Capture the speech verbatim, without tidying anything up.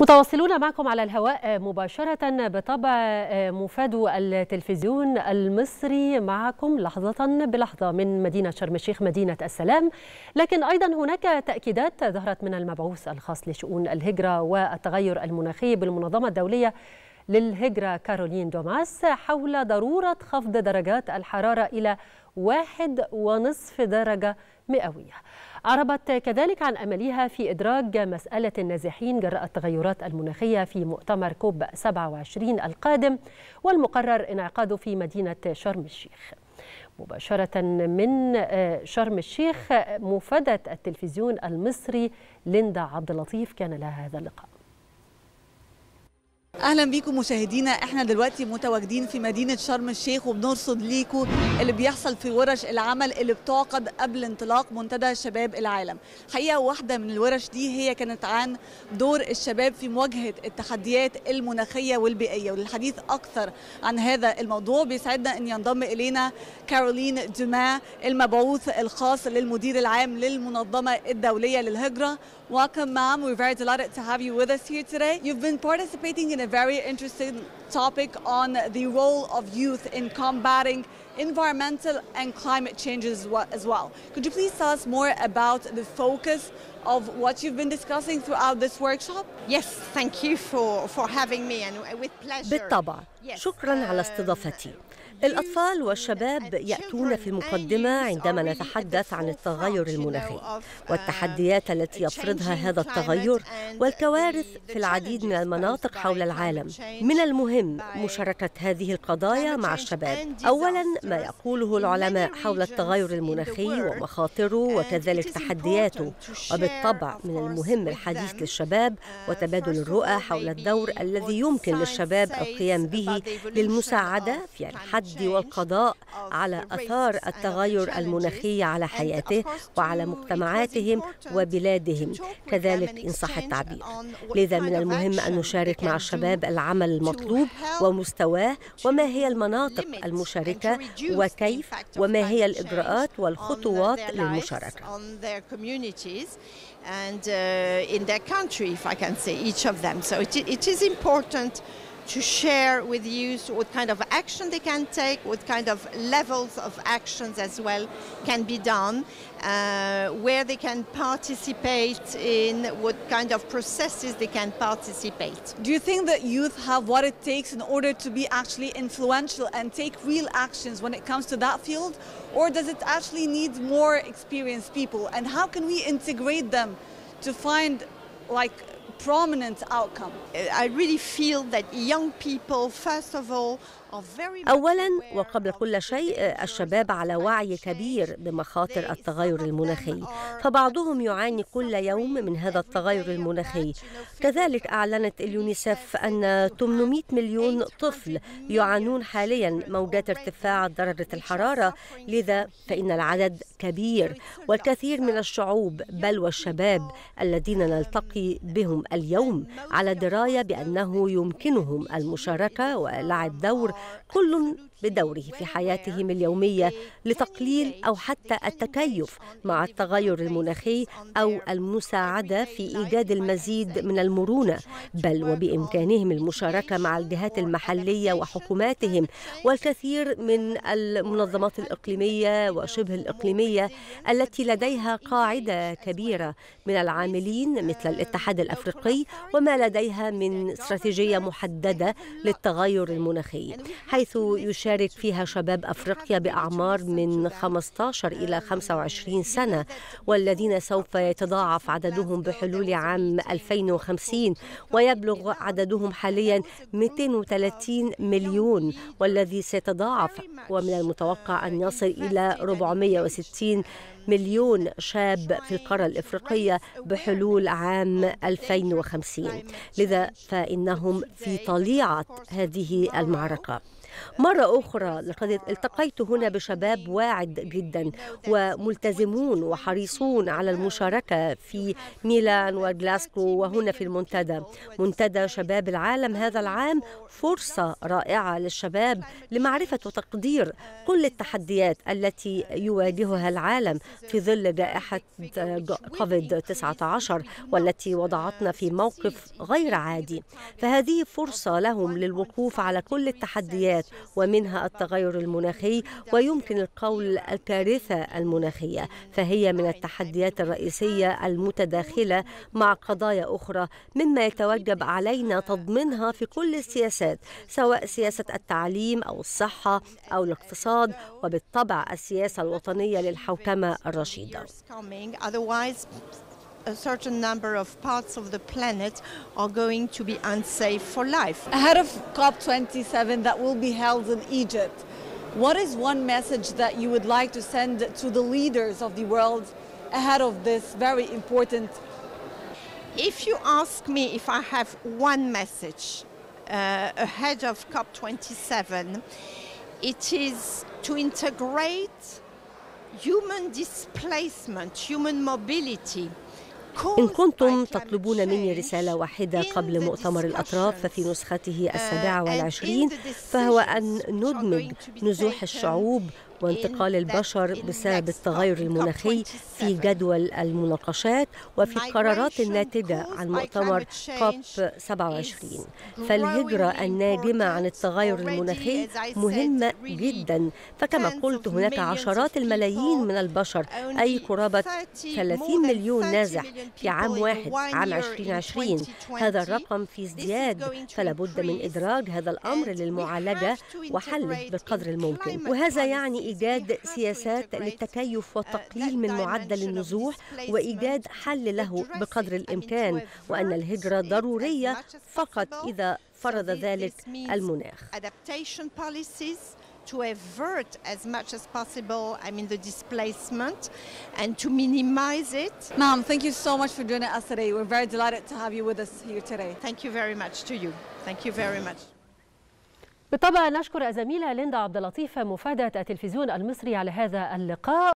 متواصلون معكم على الهواء مباشرة بطبع مفاد التلفزيون المصري معكم لحظة بلحظة من مدينة شرم الشيخ مدينة السلام. لكن أيضا هناك تأكيدات ظهرت من المبعوث الخاص لشؤون الهجرة والتغير المناخي بالمنظمة الدولية للهجرة كارولين دوماس حول ضرورة خفض درجات الحرارة إلى واحد ونصف درجة مئوية. عربت كذلك عن أملها في إدراج مسألة النازحين جراء التغيرات المناخية في مؤتمر كوب سبعة وعشرين القادم والمقرر انعقاده في مدينة شرم الشيخ. مباشرة من شرم الشيخ مفادة التلفزيون المصري ليندا عبد اللطيف كان لها هذا اللقاء. اهلا بيكم مشاهدينا، احنا دلوقتي متواجدين في مدينه شرم الشيخ وبنرصد ليكم اللي بيحصل في ورش العمل اللي بتعقد قبل انطلاق منتدى شباب العالم. حقيقه واحده من الورش دي هي كانت عن دور الشباب في مواجهه التحديات المناخيه والبيئيه، وللحديث اكثر عن هذا الموضوع بيسعدنا ان ينضم الينا كارولين دوما المبعوث الخاص للمدير العام للمنظمه الدوليه للهجره. Welcome, ma'am. We're very delighted to have you with us here today. You've been participating in a very interesting topic on the role of youth in combating environmental and climate changes as well. Could you please tell us more about the focus of what you've been discussing throughout this workshop? Yes, thank you for, for having me and with pleasure. بالطبع، شكرا على استضافتي. الأطفال والشباب يأتون في المقدمة عندما نتحدث عن التغير المناخي والتحديات التي يفرضها هذا التغير والكوارث في العديد من المناطق حول العالم. من المهم مشاركة هذه القضايا مع الشباب. أولاً ما يقوله العلماء حول التغير المناخي ومخاطره وكذلك تحدياته، وبالطبع من المهم الحديث للشباب وتبادل الرؤى حول الدور الذي يمكن للشباب القيام به للمساعدة في الحد والقضاء على آثار التغير المناخي على حياته وعلى مجتمعاتهم وبلادهم كذلك إن صح التعبير. لذا من المهم أن نشارك مع الشباب العمل المطلوب ومستواه وما هي المناطق المشاركة وكيف وما هي الإجراءات والخطوات للمشاركة. And uh, in their country, if I can say, each of them. So it, it is important to share with youth what kind of action they can take, what kind of levels of actions as well can be done, uh, where they can participate in, what kind of processes they can participate. Do you think that youth have what it takes in order to be actually influential and take real actions when it comes to that field? Or does it actually need more experienced people? And how can we integrate them to find like prominent outcome? I really feel that young people, first of all, أولاً وقبل كل شيء الشباب على وعي كبير بمخاطر التغير المناخي، فبعضهم يعاني كل يوم من هذا التغير المناخي. كذلك أعلنت اليونيسف أن ثمانمئة مليون طفل يعانون حالياً موجات ارتفاع درجة الحرارة، لذا فإن العدد كبير، والكثير من الشعوب بل والشباب الذين نلتقي بهم اليوم على دراية بأنه يمكنهم المشاركة ولعب دور كل بدوره في حياتهم اليومية لتقليل أو حتى التكيف مع التغير المناخي أو المساعدة في إيجاد المزيد من المرونة، بل وبإمكانهم المشاركة مع الجهات المحلية وحكوماتهم والكثير من المنظمات الإقليمية وشبه الإقليمية التي لديها قاعدة كبيرة من العاملين مثل الاتحاد الأفريقي وما لديها من استراتيجية محددة للتغير المناخي، حيث يشارك يشارك فيها شباب أفريقيا بأعمار من خمسة عشر إلى خمسة وعشرين سنة، والذين سوف يتضاعف عددهم بحلول عام ألفين وخمسين ويبلغ عددهم حاليا مئتين وثلاثين مليون، والذي سيتضاعف ومن المتوقع أن يصل إلى أربعمئة وستين مليون شاب في القارة الإفريقية بحلول عام ألفين وخمسين. لذا فإنهم في طليعة هذه المعركة. مرة أخرى لقد التقيت هنا بشباب واعد جدا وملتزمون وحريصون على المشاركة في ميلان وغلاسكو وهنا في المنتدى. منتدى شباب العالم هذا العام فرصة رائعة للشباب لمعرفة وتقدير كل التحديات التي يواجهها العالم في ظل جائحة كوفيد تسعة عشر والتي وضعتنا في موقف غير عادي. فهذه فرصة لهم للوقوف على كل التحديات ومنها التغير المناخي، ويمكن القول الكارثة المناخية، فهي من التحديات الرئيسية المتداخلة مع قضايا أخرى مما يتوجب علينا تضمينها في كل السياسات، سواء سياسة التعليم أو الصحة أو الاقتصاد، وبالطبع السياسة الوطنية للحوكمة الرشيدة. A certain number of parts of the planet are going to be unsafe for life. Ahead of COP twenty-seven that will be held in Egypt, what is one message that you would like to send to the leaders of the world ahead of this very important? If you ask me if I have one message uh, ahead of COP twenty-seven, it is to integrate human displacement, human mobility. إن كنتم تطلبون مني رسالة واحدة قبل مؤتمر الأطراف في نسخته السابعة والعشرين، فهو أن ندمج نزوح الشعوب وانتقال البشر بسبب التغير المناخي في جدول المناقشات وفي القرارات الناتجة عن مؤتمر كوب سبعة وعشرين. فالهجرة الناجمة عن التغير المناخي مهمة جدا، فكما قلت هناك عشرات الملايين من البشر، أي قرابة ثلاثين مليون نازح في عام واحد، عام ألفين وعشرين. هذا الرقم في ازدياد، فلا بد من إدراج هذا الأمر للمعالجة وحله بالقدر الممكن، وهذا يعني إيجاد سياسات للتكيف والتقليل من معدل النزوح وإيجاد حل له بقدر الإمكان، وأن الهجرة ضرورية فقط إذا فرض ذلك المناخ. To avert as much as possible, I mean, the displacement and to minimize it. Ma'am, thank you so much for joining us today. We're very delighted to have you with us here today. Thank you very much to you. Thank you very much. بالطبع نشكر الزميلة ليندا عبد اللطيف مفادة التلفزيون المصري على هذا اللقاء.